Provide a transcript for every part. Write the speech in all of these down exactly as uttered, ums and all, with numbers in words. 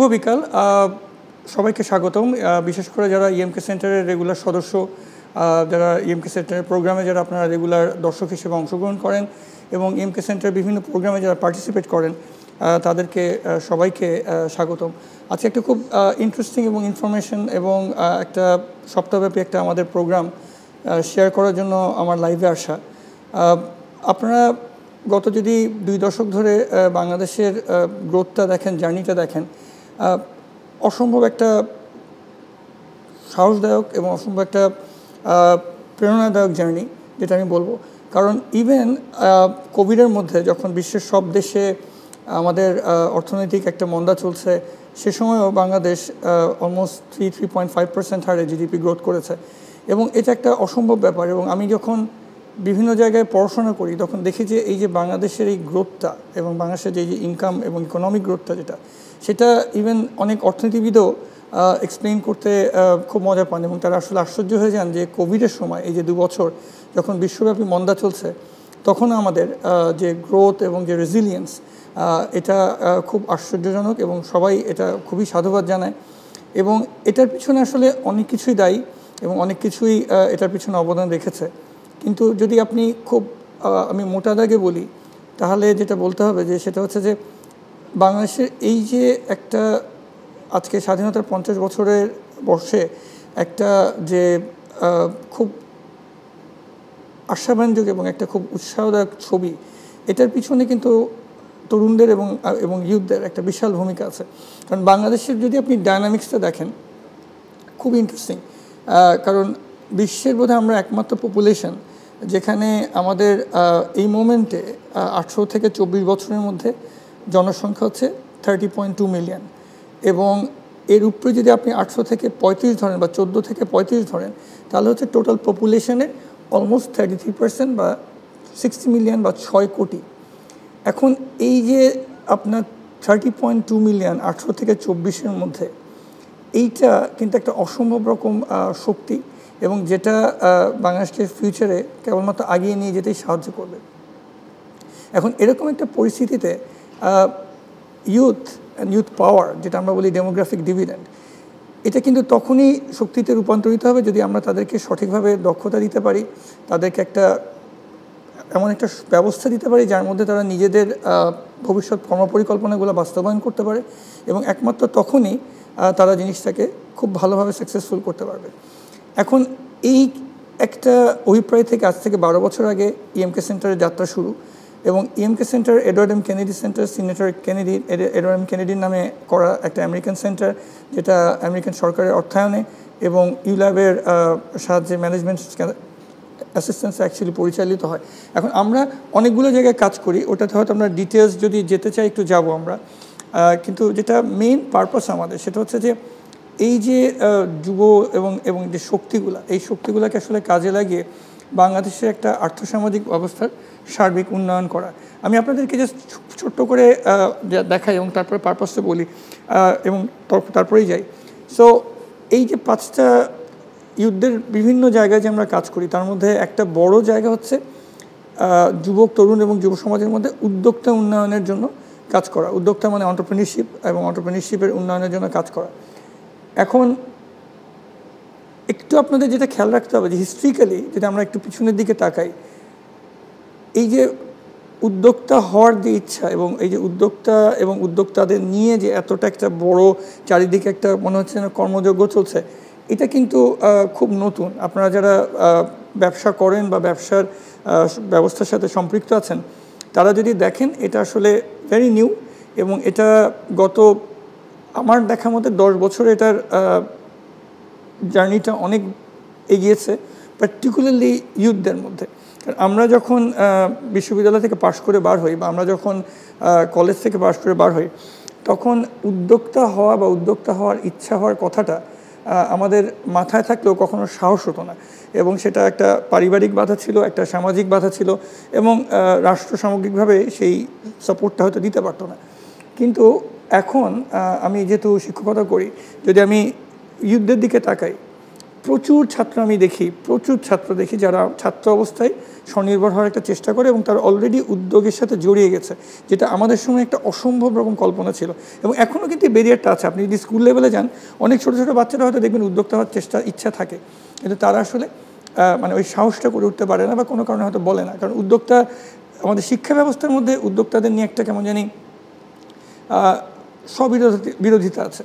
বিকাল সবাইকে স্বাগতম বিশেষ করে যারা ইএমকে সেন্টারের রেগুলার সদস্য যারা ইএমকে সেন্টারের প্রোগ্রামে যারা আপনারা রেগুলার দর্শক হিসেবে অংশগ্রহণ করেন এবং ইএমকে সেন্টারের বিভিন্ন প্রোগ্রামে যারা পার্টিসিপেট করেন তাদেরকে সবাইকে স্বাগতম। আজকে একটা খুব ইন্টারেস্টিং এবং ইনফরমেশন এবং একটা সপ্তাহব্যাপী একটা আমাদের প্রোগ্রাম শেয়ার করার জন্য আমার লাইভে আসা। আপনারা গত যদি দুই দশক ধরে বাংলাদেশের গ্রোথটা দেখেন, জার্নিটা দেখেন, অসম্ভব একটা সাহসদায়ক এবং অসম্ভব একটা প্রেরণাদায়ক জার্নি, যেটা আমি বলবো। কারণ ইভেন কোভিডের মধ্যে যখন বিশ্বের সব দেশে আমাদের অর্থনৈতিক একটা মন্দা চলছে, সে সময়ও Bangladesh almost three three point five percent হারে জিডিপি গ্রোথ করেছে এবং এটা একটা অসম্ভব ব্যাপার। এবং আমি যখন বিভিন্ন জায়গায় পড়াশোনা করি তখন দেখি যে এই যে বাংলাদেশের এই গ্রোথটা এবং বাংলাদেশের যে যে ইনকাম এবং ইকোনমিক গ্রোথটা যেটা, সেটা ইভেন অনেক অর্থনীতিবিদও এক্সপ্লেইন করতে খুব মজা পান এবং তারা আসলে আশ্চর্য হয়ে যান যে কোভিডের সময় এই যে দু বছর যখন বিশ্বব্যাপী মন্দা চলছে, তখন আমাদের যে গ্রোথ এবং যে রেজিলিয়েন্স, এটা খুব আশ্চর্যজনক এবং সবাই এটা খুবই সাধুবাদ জানায়। এবং এটার পিছনে আসলে অনেক কিছুই দায়ী এবং অনেক কিছুই এটার পিছনে অবদান রেখেছে। কিন্তু যদি আপনি খুব আমি মোটা দাগে বলি, তাহলে যেটা বলতে হবে যে সেটা হচ্ছে যে বাংলাদেশের এই যে একটা আজকে স্বাধীনতার পঞ্চাশ বছরের বর্ষে একটা যে খুব আশাব্যঞ্জক এবং একটা খুব উৎসাহদায়ক ছবি, এটার পিছনে কিন্তু তরুণদের এবং এবং ইউথদের একটা বিশাল ভূমিকা আছে। কারণ বাংলাদেশের যদি আপনি ডায়নামিক্সটা দেখেন, খুব ইন্টারেস্টিং। কারণ বিশ্বের বোধহয় আমরা একমাত্র পপুলেশন যেখানে আমাদের এই মোমেন্টে আঠারো থেকে চব্বিশ বছরের মধ্যে জনসংখ্যা হচ্ছে থার্টি পয়েন্ট টু মিলিয়ন এবং এর উপরে যদি আপনি আটশো থেকে পঁয়ত্রিশ ধরেন বা চোদ্দো থেকে পঁয়ত্রিশ ধরেন, তাহলে হচ্ছে টোটাল পপুলেশনের অলমোস্ট থার্টি থ্রি পার্সেন্ট বা সিক্সটি মিলিয়ন বা ছয় কোটি। এখন এই যে আপনার থার্টি পয়েন্ট টু মিলিয়ন আটশো থেকে চব্বিশের মধ্যে, এইটা কিন্তু একটা অসম্ভব রকম শক্তি এবং যেটা বাংলাদেশকে ফিউচারে কেবলমাত্র আগিয়ে নিয়ে যেতেই সাহায্য করবে। এখন এরকম একটা পরিস্থিতিতে ইউথ অ্যান্ড ইউথ পাওয়ার, যেটা আমরা বলি ডেমোগ্রাফিক ডিভিডেন্ড, এটা কিন্তু তখনই শক্তিতে রূপান্তরিত হবে যদি আমরা তাদেরকে সঠিকভাবে দক্ষতা দিতে পারি, তাদেরকে একটা এমন একটা ব্যবস্থা দিতে পারি যার মধ্যে তারা নিজেদের ভবিষ্যৎ কর্মপরিকল্পনাগুলো বাস্তবায়ন করতে পারে এবং একমাত্র তখনই তারা জিনিসটাকে খুব ভালোভাবে সাকসেসফুল করতে পারবে। এখন এই একটা অভিপ্রায় থেকে আজ থেকে বারো বছর আগে ইএমকে সেন্টারের যাত্রা শুরু এবং EMK centre Edward M Kennedy centre, senator Kennedy Edward M কেনেডির নামে করা একটা আমেরিকান সেন্টার, যেটা আমেরিকান সরকারের অর্থায়নে এবং ইউল্যাবের সাহায্যে ম্যানেজমেন্ট অ্যাসিস্ট্যান্স অ্যাকচুয়ালি পরিচালিত হয়। এখন আমরা অনেকগুলো জায়গায় কাজ করি, ওটাতে হয়তো আমরা ডিটেলস যদি যেতে চাই একটু যাব আমরা। কিন্তু যেটা মেইন পারপাস আমাদের, সেটা হচ্ছে যে এই যে যুব এবং এবং যে শক্তিগুলা, এই শক্তিগুলোকে আসলে কাজে লাগিয়ে বাংলাদেশের একটা আর্থসামাজিক অবস্থার সার্বিক উন্নয়ন করা। আমি আপনাদেরকে জাস্ট ছোট্ট করে দেখাই এবং তারপরে পারপাসটা বলি এবং তারপরেই যাই। সো এই যে পাঁচটা ইউথদের বিভিন্ন জায়গায় যে আমরা কাজ করি, তার মধ্যে একটা বড় জায়গা হচ্ছে যুবক, তরুণ এবং যুব সমাজের মধ্যে উদ্যোক্তা উন্নয়নের জন্য কাজ করা। উদ্যোক্তা মানে অন্টারপ্রেনিউরশিপ এবং অন্টারপ্রেনিউরশিপের উন্নয়নের জন্য কাজ করা। এখন একটু আপনাদের যেটা খেয়াল রাখতে হবে যে হিস্ট্রিক্যালি যদি আমরা একটু পিছনের দিকে তাকাই, এই যে উদ্যোক্তা হওয়ার যে ইচ্ছা এবং এই যে উদ্যোক্তা এবং উদ্যোক্তাদের নিয়ে যে এতটা একটা বড় চারিদিকে একটা মনে হচ্ছে যেন কর্মযজ্ঞ চলছে, এটা কিন্তু খুব নতুন। আপনারা যারা ব্যবসা করেন বা ব্যবসার ব্যবস্থার সাথে সম্পৃক্ত আছেন, তারা যদি দেখেন এটা আসলে ভেরি নিউ এবং এটা গত আমার দেখা মতে দশ বছর এটার জার্নিটা অনেক এগিয়েছে, পার্টিকুলারলি ইউথদের মধ্যে। কারণ আমরা যখন বিশ্ববিদ্যালয় থেকে পাশ করে বার হই বা আমরা যখন কলেজ থেকে পাশ করে বার হই, তখন উদ্যোক্তা হওয়া বা উদ্যোক্তা হওয়ার ইচ্ছা হওয়ার কথাটা আমাদের মাথায় থাকলেও কখনো সাহস হতো না এবং সেটা একটা পারিবারিক বাধা ছিল, একটা সামাজিক বাধা ছিল এবং রাষ্ট্র সামগ্রিকভাবে সেই সাপোর্টটা হয়তো দিতে পারতো না। কিন্তু এখন আমি যেহেতু শিক্ষকতা করি, যদি আমি ইউথদের দিকে তাকাই, প্রচুর ছাত্র আমি দেখি প্রচুর ছাত্র দেখি যারা ছাত্র অবস্থায় স্বনির্ভর হওয়ার একটা চেষ্টা করে এবং তারা অলরেডি উদ্যোগের সাথে জড়িয়ে গেছে, যেটা আমাদের সময় একটা অসম্ভব রকম কল্পনা ছিল। এবং এখনও কিন্তু ব্যারিয়ারটা আছে। আপনি যদি স্কুল লেভেলে যান, অনেক ছোটো ছোটো বাচ্চারা হয়তো দেখবেন উদ্যোক্তা হওয়ার চেষ্টা ইচ্ছা থাকে, কিন্তু তারা আসলে মানে ওই সাহসটা করে উঠতে পারে না বা কোনো কারণে হয়তো বলে না। কারণ উদ্যোক্তা আমাদের শিক্ষা ব্যবস্থার মধ্যে উদ্যোক্তাদের নিয়ে একটা কেমন জানি স্ববিরোধী বিরোধিতা আছে।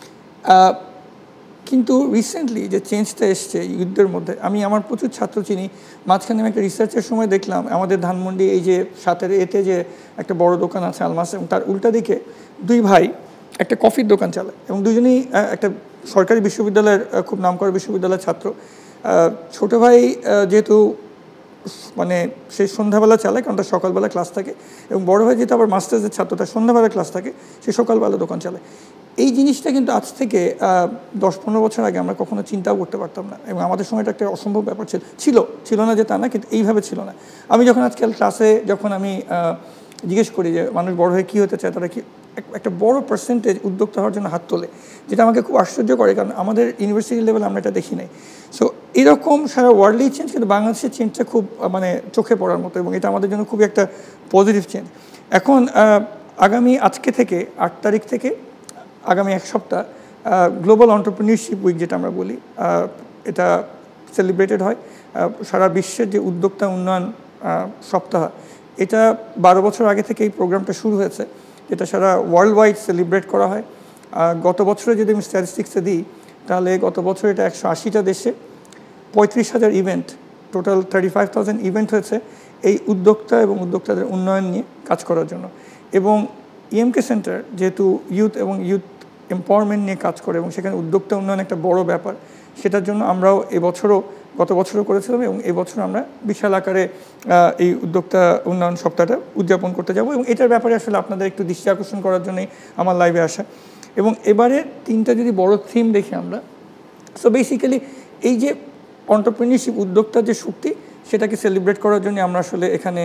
কিন্তু রিসেন্টলি যে চেঞ্জটা এসছে ইউথদের মধ্যে, আমি আমার প্রচুর ছাত্র চিনি। মাঝখানে আমি একটা রিসার্চের সময় দেখলাম আমাদের ধানমন্ডি এই যে সাতের এতে যে একটা বড় দোকান আছে আলমাস, এবং তার উল্টা দিকে দুই ভাই একটা কফির দোকান চালায় এবং দুজনেই একটা সরকারি বিশ্ববিদ্যালয়ের খুব নামকরা বিশ্ববিদ্যালয়ের ছাত্র। ছোটো ভাই যেহেতু মানে সে সন্ধ্যাবেলা চালায় কারণ তার সকালবেলা ক্লাস থাকে, এবং বড় ভাই যেহেতু আবার মাস্টার্সের ছাত্র তার সন্ধ্যাবেলা ক্লাস থাকে, সে সকালবেলা দোকান চালায়। এই জিনিসটা কিন্তু আজ থেকে দশ পনেরো বছর আগে আমরা কখনো চিন্তাও করতে পারতাম না, এবং আমাদের সময়টা একটা অসম্ভব ব্যাপার ছিল ছিল ছিল না যে তা না, কিন্তু এইভাবে ছিল না। আমি যখন আজকাল ক্লাসে যখন আমি জিজ্ঞেস করি যে মানুষ বড় হয়ে কী হতে চায়, তারা কি একটা বড় পার্সেন্টেজ উদ্যোক্তা হওয়ার জন্য হাত তোলে, যেটা আমাকে খুব আশ্চর্য করে, কারণ আমাদের ইউনিভার্সিটি লেভেলে আমরা এটা দেখি নাই। সো এরকম সারা ওয়ার্ল্ডেই চেঞ্জ, কিন্তু বাংলাদেশের চেঞ্জটা খুব মানে চোখে পড়ার মতো, এবং এটা আমাদের জন্য খুবই একটা পজিটিভ চেঞ্জ। এখন আগামী আজকে থেকে আট তারিখ থেকে আগামী এক সপ্তাহ গ্লোবাল এন্টারপ্রেনিউরশিপ উইক যেটা আমরা বলি, এটা সেলিব্রেটেড হয়। সারা বিশ্বের যে উদ্যোক্তা উন্নয়ন সপ্তাহ, এটা বারো বছর আগে থেকে এই প্রোগ্রামটা শুরু হয়েছে, যেটা সারা ওয়ার্ল্ড ওয়াইড সেলিব্রেট করা হয়। গত বছরে যদি আমি স্ট্যাটিস্টিক্সে দিই, তাহলে গত বছর এটা একশো আশিটা দেশে পঁয়ত্রিশ হাজার event, total thirty five thousand event হয়েছে এই উদ্যোক্তা এবং উদ্যোক্তাদের উন্নয়ন নিয়ে কাজ করার জন্য। এবং ইএমকে সেন্টার যেহেতু ইউথ এবং ইউথ এম্পাওয়ারমেন্ট নিয়ে কাজ করে এবং সেখানে উদ্যোক্তা উন্নয়ন একটা বড় ব্যাপার, সেটার জন্য আমরাও এবছরও গত বছরও করেছিলাম এবং এবছর আমরা বিশাল আকারে এই উদ্যোক্তা উন্নয়ন সপ্তাহটা উদযাপন করতে যাব। এবং এটার ব্যাপারে আসলে আপনাদের একটু দৃষ্টি আকর্ষণ করার জন্যই আমার লাইভে আসা। এবং এবারে তিনটা যদি বড় থিম দেখি আমরা, সো বেসিক্যালি এই যে এন্টারপ্রেনিউরশিপ উদ্যোক্তার যে শক্তি, সেটাকে সেলিব্রেট করার জন্য আমরা আসলে এখানে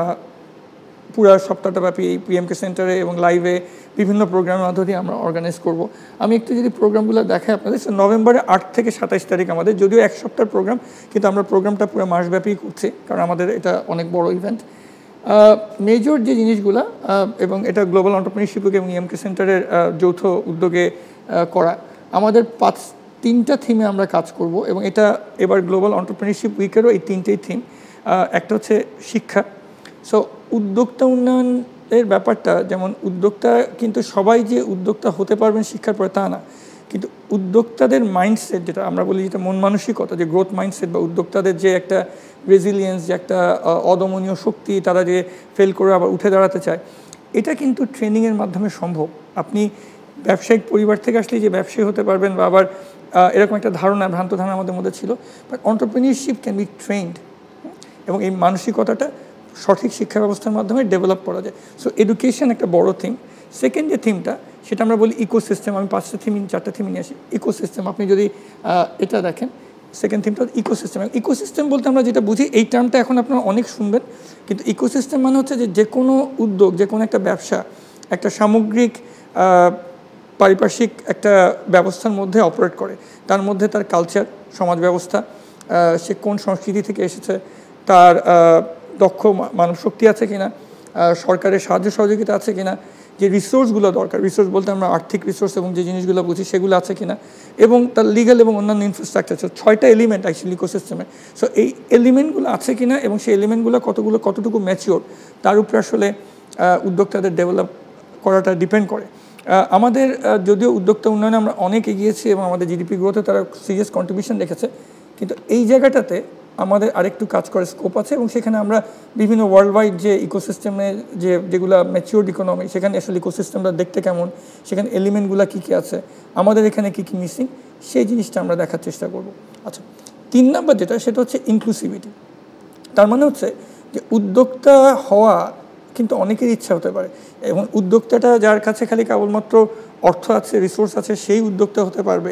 পুরো সপ্তাহটা ব্যাপী এই ইএমকে সেন্টারে এবং লাইভে বিভিন্ন প্রোগ্রামের মাধ্যমে আমরা অর্গানাইজ করব। আমি একটু যদি প্রোগ্রামগুলো দেখাই আপনাদের, নভেম্বরে আট থেকে সাতাইশ তারিখ আমাদের, যদিও এক সপ্তাহের প্রোগ্রাম, কিন্তু আমরা প্রোগ্রামটা পুরো মাসব্যাপী করছি কারণ আমাদের এটা অনেক বড় ইভেন্ট। মেজর যে জিনিসগুলো, এবং এটা গ্লোবাল এন্টারপ্রেনিউরশিপ এবং ইএমকে সেন্টারের যৌথ উদ্যোগে করা, আমাদের পাঁচ তিনটা থিমে আমরা কাজ করব। এবং এটা এবার গ্লোবাল এন্টারপ্রেনিউরশিপ উইকেরও এই তিনটেই থিম। একটা হচ্ছে শিক্ষা। সো উদ্যোক্তা উন্নয়নের ব্যাপারটা, যেমন উদ্যোক্তা কিন্তু সবাই যে উদ্যোক্তা হতে পারবেন শিক্ষার পরে তা না, কিন্তু উদ্যোক্তাদের মাইন্ডসেট যেটা আমরা বলি, যেটা মন মানসিকতা, যে গ্রোথ মাইন্ডসেট বা উদ্যোক্তাদের যে একটা রেজিলিয়েন্স, যে একটা অদমনীয় শক্তি, তারা যে ফেল করে আবার উঠে দাঁড়াতে চায়, এটা কিন্তু ট্রেনিংয়ের মাধ্যমে সম্ভব। আপনি ব্যবসায়িক পরিবার থেকে আসলে যে ব্যবসায়ী হতে পারবেন বা আবার এরকম একটা ধারণা, ভ্রান্ত ধারণা আমাদের মধ্যে ছিল, but entrepreneurship can be trend, এবং এই মানসিকতাটা সঠিক শিক্ষা ব্যবস্থার মাধ্যমে ডেভেলপ করা যায়। সো এডুকেশন একটা বড় থিম। সেকেন্ড যে থিমটা, সেটা আমরা বলি ইকোসিস্টেম। আমি পাঁচটা থিম চারটা থিম নিয়ে আসি। ইকোসিস্টেম, আপনি যদি এটা দেখেন, সেকেন্ড থিমটা ইকোসিস্টেম। ইকোসিস্টেম বলতে আমরা যেটা বুঝি, এই টার্মটা এখন আপনারা অনেক শুনবেন, কিন্তু ইকোসিস্টেম মানে হচ্ছে যে যে কোনো উদ্যোগ, যে কোনো একটা ব্যবসা একটা সামগ্রিক পারিপার্শ্বিক একটা ব্যবস্থার মধ্যে অপারেট করে। তার মধ্যে তার কালচার, সমাজ ব্যবস্থা, সে কোন সংস্কৃতি থেকে এসেছে, তার দক্ষ মানব শক্তি আছে কিনা, সরকারের সাহায্য সহযোগিতা আছে কিনা, যে রিসোর্সগুলো দরকার, রিসোর্স বলতে আমরা আর্থিক রিসোর্স এবং যে জিনিসগুলো বুঝি সেগুলো আছে কিনা, এবং তার লিগাল এবং অন্যান্য ইনফ্রাস্ট্রাকচার, ছয়টা এলিমেন্ট অ্যাকচুয়ালি ইকোসিস্টেমে। সো এই এলিমেন্টগুলো আছে কিনা এবং সেই এলিমেন্টগুলো কতগুলো কতটুকু ম্যাচিওর, তার উপরে আসলে উদ্যোক্তাদের ডেভেলপ করাটা ডিপেন্ড করে। আমাদের যদিও উদ্যোক্তা উন্নয়নে আমরা অনেক এগিয়েছি এবং আমাদের জিডিপি গ্রোথে তারা সিরিয়াস কন্ট্রিবিউশন রেখেছে, কিন্তু এই জায়গাটাতে আমাদের আরেকটু কাজ করার স্কোপ আছে। এবং সেখানে আমরা বিভিন্ন ওয়ার্ল্ড ওয়াইড যে ইকোসিস্টেমে যে যেগুলো ম্যাচিওর্ড ইকোনমি, সেখানে আসলে ইকোসিস্টেমটা দেখতে কেমন, সেখানে এলিমেন্টগুলো কী কী আছে, আমাদের এখানে কী কী মিসিং, সেই জিনিসটা আমরা দেখার চেষ্টা করব। আচ্ছা, তিন নম্বর যেটা, সেটা হচ্ছে ইনক্লুসিভিটি। তার মানে হচ্ছে যে উদ্যোক্তা হওয়া কিন্তু অনেকের ইচ্ছা হতে পারে, এবং উদ্যোক্তাটা যার কাছে খালি কেবলমাত্র অর্থ আছে, রিসোর্স আছে, সেই উদ্যোক্তা হতে পারবে,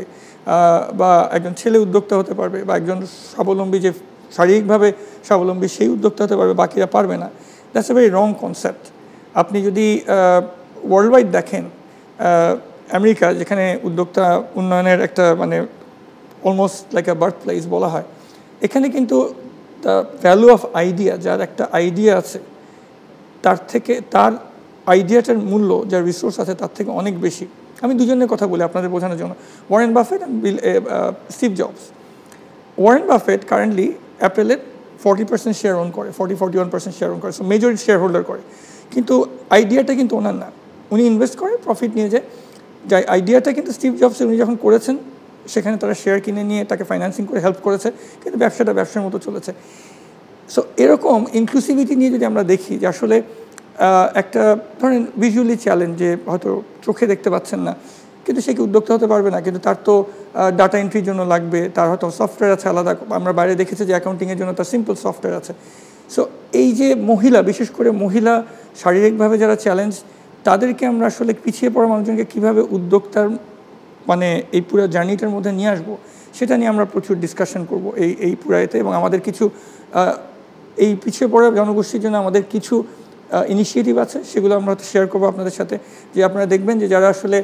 বা একজন ছেলে উদ্যোক্তা হতে পারবে, বা একজন স্বাবলম্বী যে শারীরিকভাবে স্বাবলম্বী সেই উদ্যোক্তা হতে পারবে, বাকিরা পারবে না। That's a very wrong concept. আপনি যদি ওয়ার্ল্ড ওয়াইড দেখেন, আমেরিকা যেখানে উদ্যোক্তা উন্নয়নের একটা মানে almost like a birth place বলা হয়। এখানে কিন্তু দ্য ভ্যালু অফ আইডিয়া, যার একটা আইডিয়া আছে তার থেকে, তার আইডিয়াটার মূল্য, যার রিসোর্স আছে তার থেকে অনেক বেশি। আমি দুজনের কথা বলি আপনাদের বোঝানোর জন্য, Warren Buffett and Bill Steve Jobs. Warren Buffett currently অ্যাপেলের ফর্টি পার্সেন্ট শেয়ার ওন করে, forty forty one percent share own করে, সো মেজরিটি শেয়ার হোল্ডার করে। কিন্তু আইডিয়াটা কিন্তু ওনার না, উনি ইনভেস্ট করে, প্রফিট নিয়ে যায়। যাই আইডিয়াটা কিন্তু স্টিভ জবস উনি যখন করেছেন সেখানে তারা শেয়ার কিনে নিয়ে তাকে ফাইন্যান্সিং করে হেল্প করেছে, কিন্তু ব্যবসাটা ব্যবসার মতো চলেছে। সো এরকম ইনক্লুসিভিটি নিয়ে যদি আমরা দেখি যে আসলে একটা ধরেন ভিজুয়ালি চ্যালেঞ্জ, যে হয়তো চোখে দেখতে পাচ্ছেন না কিন্তু সে কি উদ্যোক্তা হতে পারবে না, কিন্তু তার তো ডাটা এন্ট্রির জন্য লাগবে, তার হয়তো সফটওয়্যার আছে আলাদা, আমরা বাইরে দেখেছি যে অ্যাকাউন্টিংয়ের জন্য তার সিম্পল সফটওয়্যার আছে। সো এই যে মহিলা, বিশেষ করে মহিলা শারীরিকভাবে যারা চ্যালেঞ্জ, তাদেরকে আমরা আসলে পিছিয়ে পড়া মানুষজনকে কীভাবে উদ্যোক্তার মানে এই পুরো জার্নিটার মধ্যে নিয়ে আসবো, সেটা নিয়ে আমরা প্রচুর ডিসকাশন করব এই এই পুরাইতে। এবং আমাদের কিছু এই পিছিয়ে পড়া জনগোষ্ঠীর জন্য আমাদের কিছু ইনিশিয়েটিভ আছে, সেগুলো আমরা শেয়ার করবো আপনাদের সাথে। যে আপনারা দেখবেন যে যারা আসলে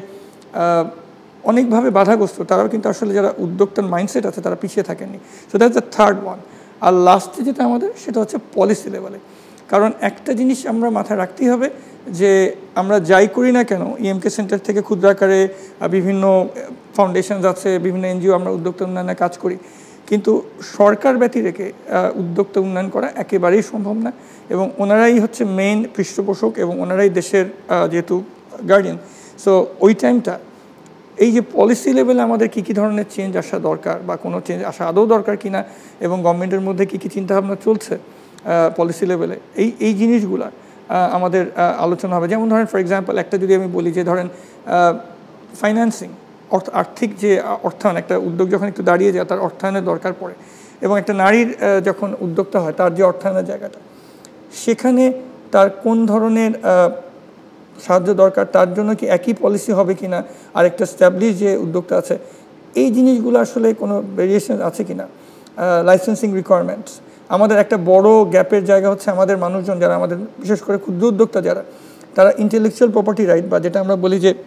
অনেকভাবে বাধাগ্রস্ত, তারাও কিন্তু আসলে যারা উদ্যোক্তার মাইন্ডসেট আছে তারা পিছিয়ে থাকেননি। So that's the third one. আর লাস্টে যেটা আমাদের, সেটা হচ্ছে পলিসি লেভেলে। কারণ একটা জিনিস আমরা মাথায় রাখতেই হবে যে আমরা যাই করি না কেন, ইএমকে সেন্টার থেকে ক্ষুদ্র আকারে বিভিন্ন ফাউন্ডেশনস আছে, বিভিন্ন এনজিও আমরা উদ্যোক্তা উন্নয়নে কাজ করি, কিন্তু সরকার ব্যতী রেখে উদ্যোক্তা উন্নয়ন করা একেবারেই সম্ভব না। এবং ওনারাই হচ্ছে মেইন পৃষ্ঠপোষক এবং ওনারাই দেশের যেহেতু গার্ডিয়ান। সো ওই টাইমটা এই যে পলিসি লেভেলে আমাদের কী কী ধরনের চেঞ্জ আসা দরকার, বা কোনো চেঞ্জ আসা আদৌ দরকার কিনা, এবং গভর্নমেন্টের মধ্যে কী কী চিন্তাভাবনা চলছে পলিসি লেভেলে, এই এই জিনিসগুলো আমাদের আলোচনা হবে। যেমন ধরেন ফর এক্সাম্পল একটা যদি আমি বলি যে ধরেন ফাইন্যান্সিং, অর্থ আর্থিক যে অর্থায়ন, একটা উদ্যোগ যখন একটু দাঁড়িয়ে যায় তার অর্থায়নের দরকার পড়ে, এবং একটা নারীর যখন উদ্যোক্তা হয় তার যে অর্থায়নের জায়গাটা, সেখানে তার কোন ধরনের সাহায্য দরকার, তার জন্য কি একই পলিসি হবে কি না, আর একটা স্ট্যাবলিশ যে উদ্যোক্তা আছে, এই জিনিসগুলো আসলে কোনো ভেরিয়েশন আছে কি না। লাইসেন্সিং রিকোয়ারমেন্টস, আমাদের একটা বড় গ্যাপের জায়গা হচ্ছে আমাদের মানুষজন যারা, আমাদের বিশেষ করে ক্ষুদ্র উদ্যোক্তা যারা, তারা ইন্টেলেকচুয়াল প্রপার্টি রাইট, বা যেটা আমরা বলি যে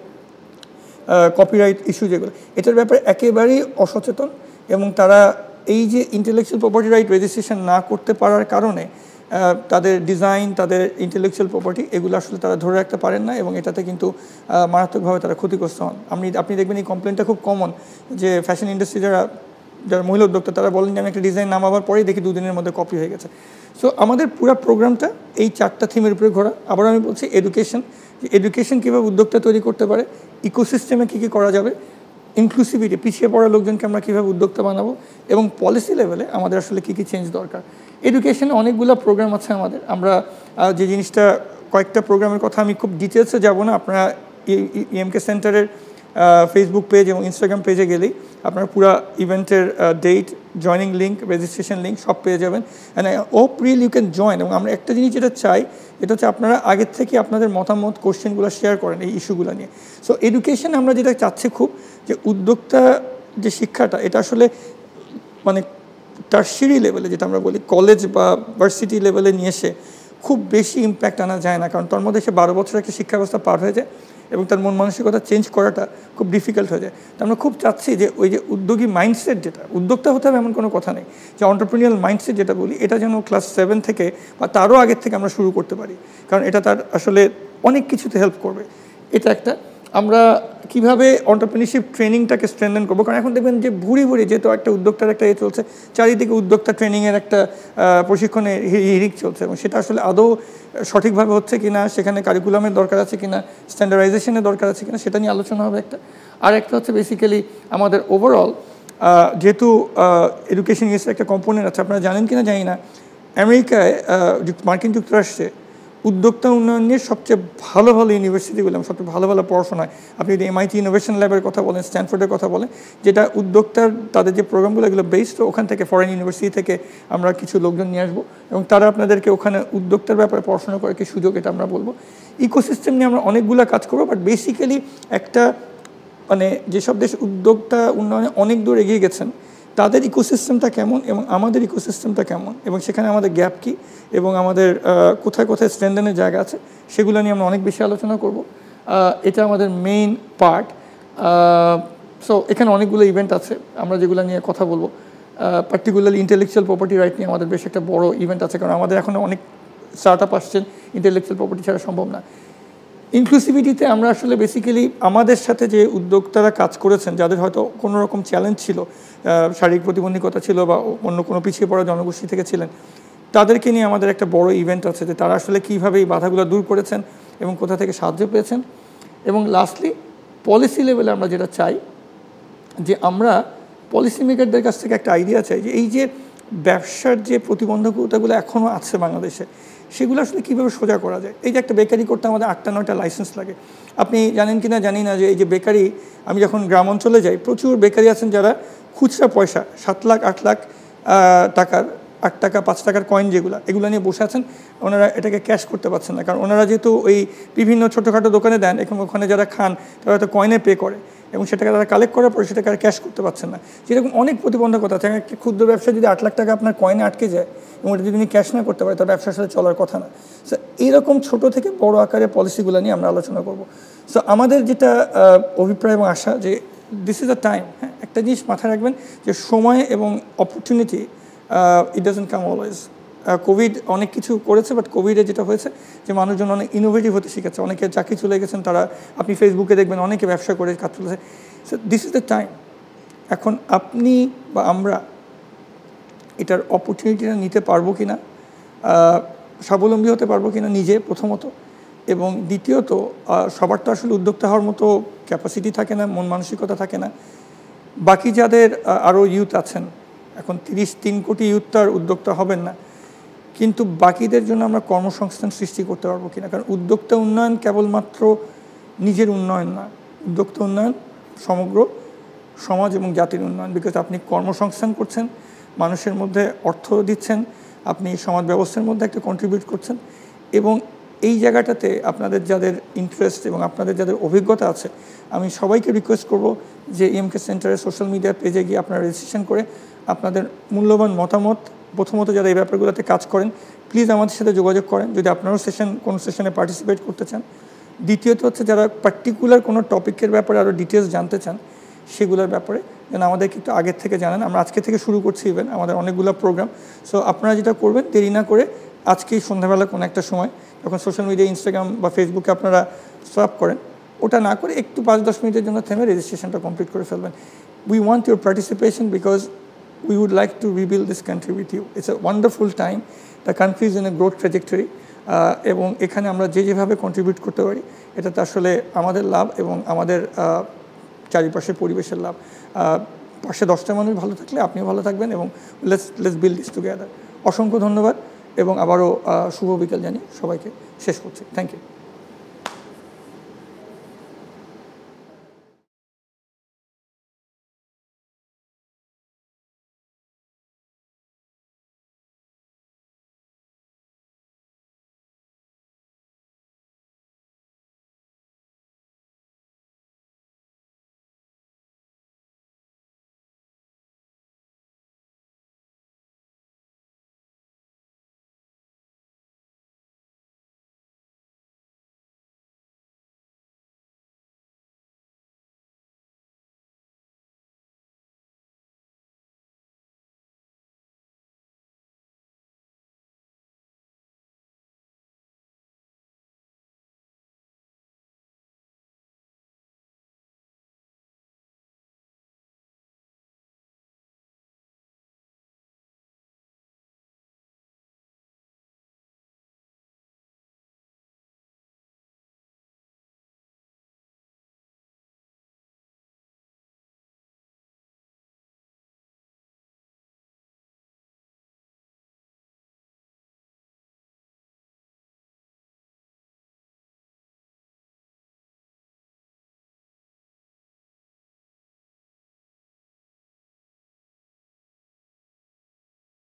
কপিরাইট ইস্যু, যেগুলো এটার ব্যাপারে একেবারেই অসচেতন। এবং তারা এই যে ইন্টেলেকচুয়াল প্রপার্টি রাইট রেজিস্ট্রেশন না করতে পারার কারণে তাদের ডিজাইন, তাদের ইন্টেলেকচুয়াল প্রপার্টি, এগুলো আসলে তারা ধরে রাখতে পারেন না, এবং এটাতে কিন্তু মারাত্মকভাবে তারা ক্ষতিগ্রস্ত হন। আপনি আপনি দেখবেন এই কমপ্লেনটা খুব কমন, যে ফ্যাশন ইন্ডাস্ট্রি যারা যারা মহিলা উদ্যোক্তা, তারা বলেন যে আমি একটা ডিজাইন নামাবার পরেই দেখি দুদিনের মধ্যে কপি হয়ে গেছে। সো আমাদের পুরো প্রোগ্রামটা এই চারটা থিমের উপরে ঘোরা। আবার আমি বলছি এডুকেশন, যে এডুকেশন কীভাবে উদ্যোক্তা তৈরি করতে পারে, ইকোসিস্টেমে কী কী করা যাবে, ইনক্লুসিভিটি, পিছিয়ে পড়া লোকজনকে আমরা কীভাবে উদ্যোক্তা বানাবো, এবং পলিসি লেভেলে আমাদের আসলে কী কী চেঞ্জ দরকার। এডুকেশনে অনেকগুলো প্রোগ্রাম আছে আমাদের। আমরা যে জিনিসটা, কয়েকটা প্রোগ্রামের কথা আমি খুব ডিটেলসে যাব না, আপনারা ইএমকে সেন্টারের ফেসবুক পেজ এবং ইনস্টাগ্রাম পেজে গেলেই আপনারা পুরো ইভেন্টের date, joining link, registration link সব পেয়ে যাবেন। অ্যান্ড ও প্রিল ইউ ক্যান জয়েন। এবং আমরা একটা জিনিস যেটা চাই, এটা হচ্ছে আপনারা আগের থেকে আপনাদের মতামত, কোশ্চেনগুলো শেয়ার করেন এই ইস্যুগুলো নিয়ে। সো এডুকেশন আমরা যেটা চাচ্ছি খুব, যে উদ্যোক্তা যে শিক্ষাটা, এটা আসলে মানে টারশিয়ারি লেভেলে, যেটা আমরা বলি কলেজ বা ভার্সিটি লেভেলে নিয়ে এসে খুব বেশি ইম্প্যাক্ট আনা যায় না, কারণ তার মধ্যে সে বারো বছর একটা শিক্ষা ব্যবস্থা পার হয়ে যায় এবং তার মন মানসিকতা চেঞ্জ করাটা খুব ডিফিকাল্ট হয়ে যায়। তো আমরা খুব চাচ্ছি যে ওই যে উদ্যোগী মাইন্ডসেট, যেটা উদ্যোক্তা হতে হবে এমন কোনো কথা নেই, যে অন্টারপ্রেনিউরাল মাইন্ডসেট যেটা বলি, এটা যেন ক্লাস সেভেন থেকে বা তারও আগের থেকে আমরা শুরু করতে পারি, কারণ এটা তার আসলে অনেক কিছুতে হেল্প করবে। এটা একটা। আমরা কীভাবে অন্টারপ্রেনিউরশিপ ট্রেনিংটাকে স্ট্রেনথেন করবো, কারণ এখন দেখবেন যে ভুড়ি ভুড়ি যেহেতু একটা উদ্যোক্তার একটা এ চলছে, চারিদিকে উদ্যোক্তা ট্রেনিংয়ের একটা প্রশিক্ষণের হিরিক চলছে, এবং সেটা আসলে আদৌ সঠিকভাবে হচ্ছে কি না, সেখানে কারিকুলামের দরকার আছে কি না, স্ট্যান্ডার্ডাইজেশনের দরকার আছে কি না, সেটা নিয়ে আলোচনা হবে একটা। আর একটা হচ্ছে বেসিক্যালি আমাদের ওভারঅল, যেহেতু এডুকেশন ইয়েসের একটা কম্পোনেন্ট আছে, আপনারা জানেন কি না জানি না, আমেরিকায়, মার্কিন যুক্তরাষ্ট্রে উদ্যোক্তা উন্নয়ন নিয়ে সবচেয়ে ভালো ভালো ইউনিভার্সিটিগুলো, সবচেয়ে ভালো ভালো পড়াশোনায়, আপনি যদি এমআইটি ইনোভেশন ল্যাবের কথা বলেন, স্ট্যানফোর্ডের কথা বলেন, যেটা উদ্যোক্তার তাদের যে প্রোগ্রামগুলো, এগুলো বেসড, ওখান থেকে ফরেন ইউনিভার্সিটি থেকে আমরা কিছু লোকজন নিয়ে আসবো, এবং তারা আপনাদেরকে ওখানে উদ্যোক্তার ব্যাপারে পড়াশোনা করার কি সুযোগ, এটা আমরা বলবো। ইকোসিস্টেম নিয়ে আমরা অনেকগুলো কাজ করবো, বাট বেসিক্যালি একটা মানে যেসব দেশ উদ্যোক্তা উন্নয়নে অনেক দূর এগিয়ে গেছেন, তাদের ইকোসিস্টেমটা কেমন এবং আমাদের ইকোসিস্টেমটা কেমন, এবং সেখানে আমাদের গ্যাপ কী, এবং আমাদের কোথায় কোথায় স্ট্রেনথেনের জায়গা আছে, সেগুলো নিয়ে আমরা অনেক বেশি আলোচনা করব। এটা আমাদের মেইন পার্ট। সো এখানে অনেকগুলো ইভেন্ট আছে আমরা যেগুলো নিয়ে কথা বলবো, পার্টিকুলারলি ইন্টেলেকচুয়াল প্রপার্টি রাইট নিয়ে আমাদের বেশ একটা বড় ইভেন্ট আছে, কারণ আমাদের এখন অনেক স্টার্ট আপ আসছেন, ইন্টেলেকচুয়াল প্রপার্টি ছাড়া সম্ভব না। ইনক্লুসিভিটিতে আমরা আসলে বেসিক্যালি আমাদের সাথে যে উদ্যোক্তারা কাজ করেছেন, যাদের হয়তো কোনো রকম চ্যালেঞ্জ ছিল, শারীরিক প্রতিবন্ধকতা ছিল বা অন্য কোনো পিছিয়ে পড়া জনগোষ্ঠী থেকে ছিলেন, তাদেরকে নিয়ে আমাদের একটা বড় ইভেন্ট আছে যে তারা আসলে কীভাবে এই বাধাগুলো দূর করেছেন এবং কোথা থেকে সাহায্য পেয়েছেন। এবং লাস্টলি পলিসি লেভেলে আমরা যেটা চাই যে আমরা পলিসি মেকারদের কাছ থেকে একটা আইডিয়া চাই যে এই যে ব্যবসার যে প্রতিবন্ধকতাগুলো এখনও আছে বাংলাদেশে, সেগুলো আসলে কীভাবে সোজা করা যায়। এই যে একটা বেকারি করতে আমাদের আটটা নয়টা লাইসেন্স লাগে, আপনি জানেন কি না জানি না যে এই যে বেকারি, আমি যখন গ্রাম অঞ্চলে যাই প্রচুর বেকারি আছেন যারা খুচরা পয়সা সাত লাখ আট লাখ টাকার আট টাকা পাঁচ টাকার কয়েন যেগুলো, এগুলো নিয়ে বসে আছেন, ওনারা এটাকে ক্যাশ করতে পারছেন না, কারণ ওনারা যেহেতু ওই বিভিন্ন ছোটোখাটো দোকানে দেন, এখন ওখানে যারা খান তারা হয়তো কয়েনে পে করে এবং সেটাকে তারা কালেক্ট করার পরে সেটাকে আর ক্যাশ করতে পারছেন না। যেরকম অনেক প্রতিবন্ধকতা আছে, একটা ক্ষুদ্র ব্যবসা যদি আট লাখ টাকা আপনার কয়েনে আটকে যায় এবং ওটা যদি উনি ক্যাশ না করতে পারে তার ব্যবসার সাথে চলার কথা না। সো এইরকম ছোটো থেকে বড় আকারে পলিসিগুলো নিয়ে আমরা আলোচনা করব। সো আমাদের যেটা অভিপ্রায় এবং আশা যে দিস ইজ আ টাইম, হ্যাঁ একটা জিনিস মাথায় রাখবেন যে সময় এবং opportunity it doesn't come always. Covid অনেক কিছু করেছে, বাট কোভিডে যেটা হয়েছে যে মানুষজন অনেক ইনোভেটিভ হতে শিখেছে, অনেকে চাকরি চলে গেছেন, তারা আপনি ফেসবুকে দেখবেন অনেকে ব্যবসা করে কাজ চলেছে। So this is the time. এখন আপনি বা আমরা এটার অপরচুনিটিটা নিতে পারবো কি না, স্বাবলম্বী হতে পারবো কি না নিজে প্রথমত, এবং দ্বিতীয়ত সবার তো আসলে উদ্যোক্তা হওয়ার মতো ক্যাপাসিটি থাকে না, মন মানসিকতা থাকে না। বাকি যাদের আরও ইউথ আছেন, এখন তিরিশ তিন কোটি ইউথ তো আর উদ্যোক্তা হবেন না, কিন্তু বাকিদের জন্য আমরা কর্মসংস্থান সৃষ্টি করতে পারবো কিনা। কারণ উদ্যোক্তা উন্নয়ন কেবলমাত্র নিজের উন্নয়ন না, উদ্যোক্তা উন্নয়ন সমগ্র সমাজ এবং জাতির উন্নয়ন। বিকজ আপনি কর্মসংস্থান করছেন, মানুষের মধ্যে অর্থ দিচ্ছেন, আপনি সমাজ ব্যবস্থার মধ্যে একটা কন্ট্রিবিউট করছেন, এবং এই জায়গাটাতে আপনাদের যাদের ইন্টারেস্ট এবং আপনাদের যাদের অভিজ্ঞতা আছে, আমি সবাইকে রিকোয়েস্ট করব যে ইএমকে সেন্টারের সোশ্যাল মিডিয়া পেজে গিয়ে আপনারা রেজিস্ট্রেশন করে আপনাদের মূল্যবান মতামত, প্রথমত যারা এই ব্যাপারগুলোতে কাজ করেন প্লিজ আমাদের সাথে যোগাযোগ করেন যদি আপনারাও সেশন কোনো সেশনে পার্টিসিপেট করতে চান। দ্বিতীয়ত হচ্ছে যারা পার্টিকুলার কোনো টপিকের ব্যাপারে আরও ডিটেলস জানতে চান সেগুলোর ব্যাপারে যেন আমাদেরকে একটু আগের থেকে জানান। আমরা আজকে থেকে শুরু করছি ইভেন আমাদের অনেকগুলো প্রোগ্রাম। সো আপনারা যেটা করবেন দেরি না করে আজকেই সন্ধ্যাবেলা কোনো একটা সময় যখন সোশ্যাল মিডিয়া ইনস্টাগ্রাম বা ফেসবুকে আপনারা সোয়াপ করেন, ওটা না করে একটু পাঁচ দশ মিনিটের জন্য থেমে রেজিস্ট্রেশনটা কমপ্লিট করে ফেলবেন। We want your participation because we would like to rebuild this country with you. It's a wonderful time. The country is in a growth trajectory. এবং এখানে আমরা যে যেভাবে কন্ট্রিবিউট করতে পারি এটাতে আসলে আমাদের লাভ এবং আমাদের চারিপাশের পরিবেশের লাভ। পাশে দশটা মানুষ ভালো থাকলে আপনিও ভালো থাকবেন এবং let's let's build this together. অসংখ্য ধন্যবাদ এবং আবারও শুভ বিকেল জানিয়ে সবাইকে শেষ করছি। Thank you.